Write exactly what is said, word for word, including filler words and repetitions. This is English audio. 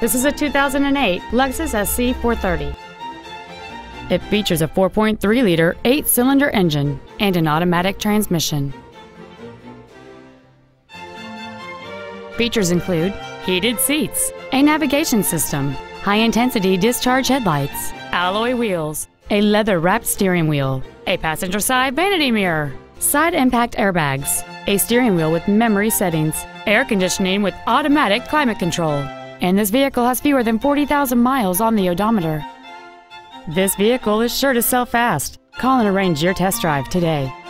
This is a two thousand eight Lexus S C four thirty. It features a four point three liter eight-cylinder engine and an automatic transmission. Features include heated seats, a navigation system, high-intensity discharge headlights, alloy wheels, a leather-wrapped steering wheel, a passenger side vanity mirror, side impact airbags, a steering wheel with memory settings, air conditioning with automatic climate control, and this vehicle has fewer than forty thousand miles on the odometer. This vehicle is sure to sell fast. Call and arrange your test drive today.